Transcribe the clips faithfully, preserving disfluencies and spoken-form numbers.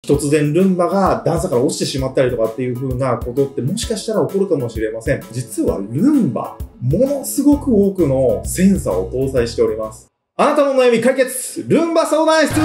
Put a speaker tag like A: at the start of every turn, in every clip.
A: 突然ルンバが段差から落ちてしまったりとかっていう風なことってもしかしたら起こるかもしれません。実はルンバ、ものすごく多くのセンサーを搭載しております。あなたの悩み解決、ルンバ相談室。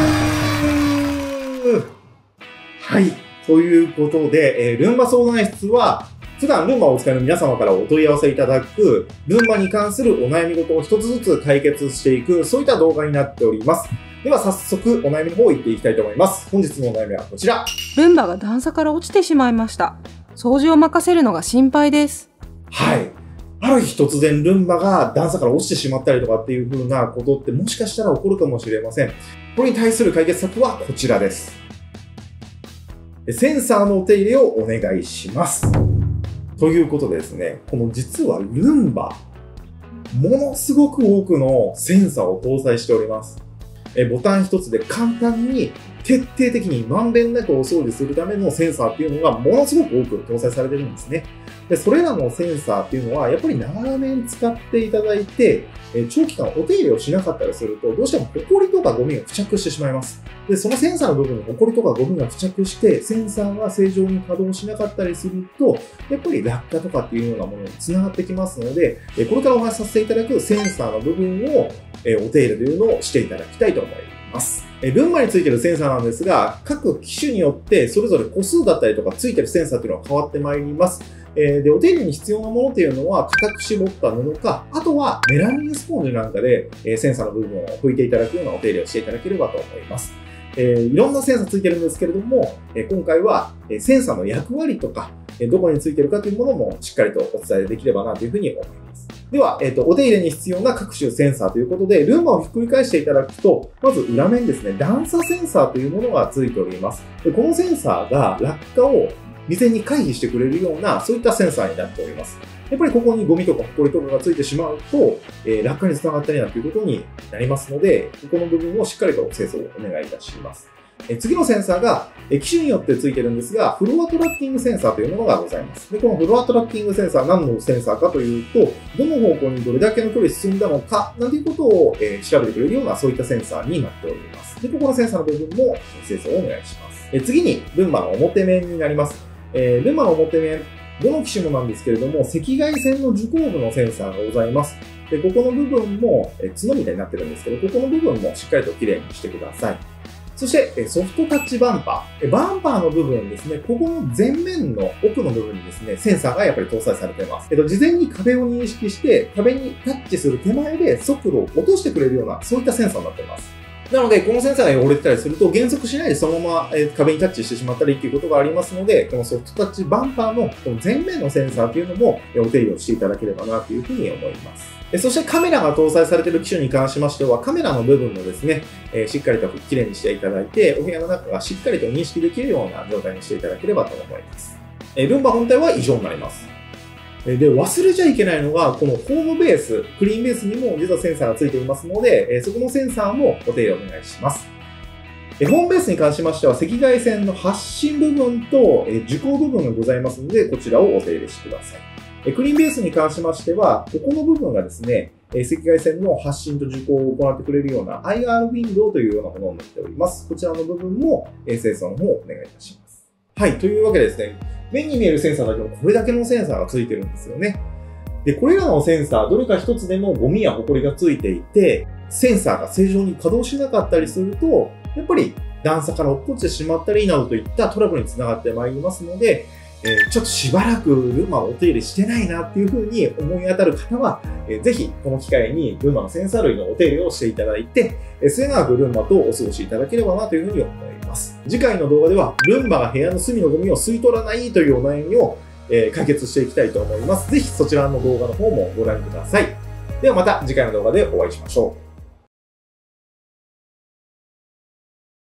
A: はい。ということで、えー、ルンバ相談室は、普段ルンバをお使いの皆様からお問い合わせいただく、ルンバに関するお悩み事を一つずつ解決していく、そういった動画になっております。では早速お悩みの方を言っていきたいと思います。本日のお悩みはこちら。
B: ルンバが段差から落ちてしまいました。掃除を任せるのが心配です。
A: はい。ある日突然ルンバが段差から落ちてしまったりとかっていう風なことってもしかしたら起こるかもしれません。これに対する解決策はこちらです。センサーのお手入れをお願いします。ということでですね、この実はルンバ、ものすごく多くのセンサーを搭載しております。えボタン一つで簡単に徹底的にまんべんなくお掃除するためのセンサーっていうのがものすごく多く搭載されてるんですね。で、それらのセンサーっていうのはやっぱり長年使っていただいて、え長期間お手入れをしなかったりするとどうしてもホコリとかゴミが付着してしまいます。で、そのセンサーの部分にホコリとかゴミが付着してセンサーが正常に稼働しなかったりするとやっぱり落下とかっていうようなものにつながってきますので、これからお話しさせていただくセンサーの部分をお手入れというのをしていただきたいと思います。ルンバについているセンサーなんですが、各機種によってそれぞれ個数だったりとかついているセンサーというのは変わってまいります。で、お手入れに必要なものっていうのは固く絞った布か、あとはメラミンスポンジなんかでセンサーの部分を拭いていただくようなお手入れをしていただければと思います。えー、いろんなセンサーついてるんですけれども、え今回はセンサーの役割とか、どこについてるかというものもしっかりとお伝えできればなというふうに思います。では、えっと、お手入れに必要な各種センサーということで、ルンバをひっくり返していただくと、まず裏面ですね、段差センサーというものがついております。でこのセンサーが落下を未然に回避してくれるような、そういったセンサーになっております。やっぱりここにゴミとかホコリとかがついてしまうと、えー、落下につながったりなんていうことになりますので、ここの部分をしっかりと清掃をお願いいたします。え次のセンサーが、え機種によってついてるんですが、フロアトラッキングセンサーというものがございます。で、このフロアトラッキングセンサー、何のセンサーかというと、どの方向にどれだけの距離進んだのか、なんていうことを、えー、調べてくれるような、そういったセンサーになっております。で、ここのセンサーの部分も清掃をお願いします。え次に、ルンバの表面になります。えー、ルンバの表面、どの機種もなんですけれども、赤外線の受光部のセンサーがございます。で、ここの部分も、え角みたいになってるんですけど、ここの部分もしっかりときれいにしてください。そして、ソフトタッチバンパー。バンパーの部分ですね、ここの前面の奥の部分にですね、センサーがやっぱり搭載されています。えっと、事前に壁を認識して、壁にタッチする手前で速度を落としてくれるような、そういったセンサーになっています。なので、このセンサーが汚れてたりすると、減速しないでそのまま壁にタッチしてしまったりっていうことがありますので、このソフトタッチバンパーのこの前面のセンサーというのもお手入れをしていただければなというふうに思います。そしてカメラが搭載されている機種に関しましては、カメラの部分もですね、しっかりときれいにしていただいて、お部屋の中がしっかりと認識できるような状態にしていただければと思います。ルンバ本体は以上になります。で、忘れちゃいけないのが、このホームベース、クリーンベースにも実はセンサーがついていますので、そこのセンサーもお手入れお願いします。ホームベースに関しましては、赤外線の発信部分と受光部分がございますので、こちらをお手入れしてください。クリーンベースに関しましては、ここの部分がですね、赤外線の発信と受光を行ってくれるような アイアール ウィンドウというようなものになっております。こちらの部分も清掃の方をお願いいたします。はい、というわけでですね、目に見えるセンサーだけど、これだけのセンサーがついてるんですよね。で、これらのセンサー、どれか一つでもゴミやホコリがついていて、センサーが正常に稼働しなかったりすると、やっぱり段差から落っこちてしまったりなどといったトラブルにつながってまいりますので、えー、ちょっとしばらくルンバをお手入れしてないなっていうふうに思い当たる方は、えー、ぜひこの機会にルンバのセンサー類のお手入れをしていただいて、えー、末永くルンバとお過ごしいただければなというふうに思います。次回の動画では、ルンバが部屋の隅のゴミを吸い取らないというお悩みを、えー、解決していきたいと思います。ぜひそちらの動画の方もご覧ください。ではまた次回の動画でお会いしましょう。